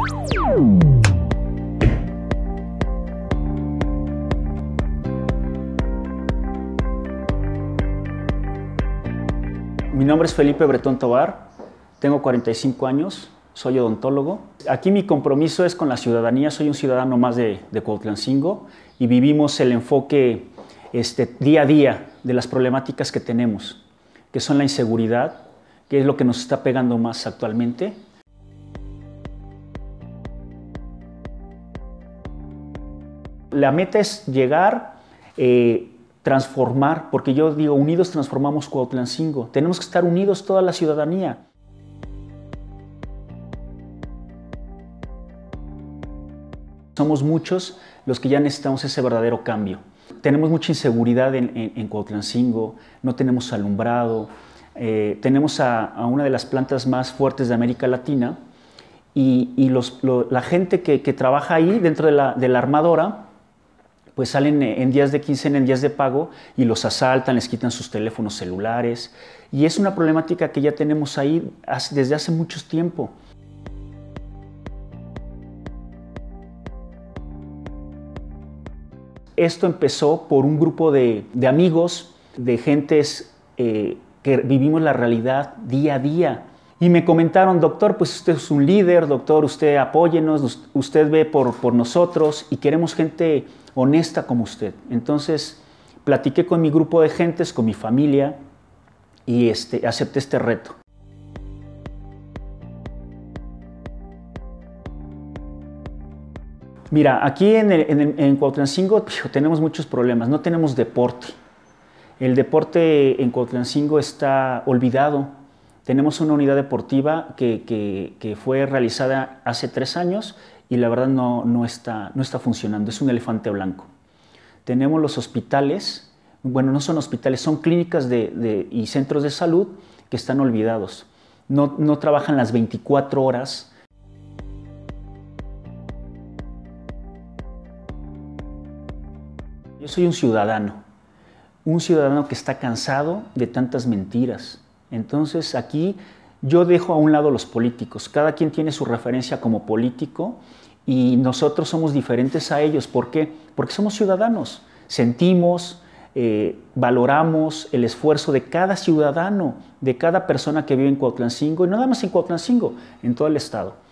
Mi nombre es Felipe Bretón Tobar, tengo 45 años, soy odontólogo. Aquí mi compromiso es con la ciudadanía, soy un ciudadano más de Cuautlancingo y vivimos el enfoque día a día de las problemáticas que tenemos, que son la inseguridad, que es lo que nos está pegando más actualmente. La meta es llegar, transformar, porque yo digo, unidos transformamos Cuautlancingo. Tenemos que estar unidos toda la ciudadanía. Somos muchos los que ya necesitamos ese verdadero cambio. Tenemos mucha inseguridad en Cuautlancingo, no tenemos alumbrado, tenemos a una de las plantas más fuertes de América Latina y la gente que trabaja ahí dentro de la armadora, pues salen en días de quincena, en días de pago y los asaltan, les quitan sus teléfonos celulares y es una problemática que ya tenemos ahí desde hace mucho tiempo. Esto empezó por un grupo de amigos, de gentes que vivimos la realidad día a día. Y me comentaron, doctor, pues usted es un líder, doctor, usted apóyenos, usted ve por nosotros y queremos gente honesta como usted. Entonces, platiqué con mi grupo de gentes, con mi familia y acepté este reto. Mira, aquí en Cuautlancingo tenemos muchos problemas, no tenemos deporte. El deporte en Cuautlancingo está olvidado. Tenemos una unidad deportiva que fue realizada hace 3 años y la verdad no está funcionando, es un elefante blanco. Tenemos los hospitales, bueno, no son hospitales, son clínicas y centros de salud que están olvidados. No trabajan las 24 horas. Yo soy un ciudadano que está cansado de tantas mentiras. Entonces aquí yo dejo a un lado los políticos, cada quien tiene su referencia como político y nosotros somos diferentes a ellos. ¿Por qué? Porque somos ciudadanos, sentimos, valoramos el esfuerzo de cada ciudadano, de cada persona que vive en Cuautlancingo y no nada más en Cuautlancingo, en todo el estado.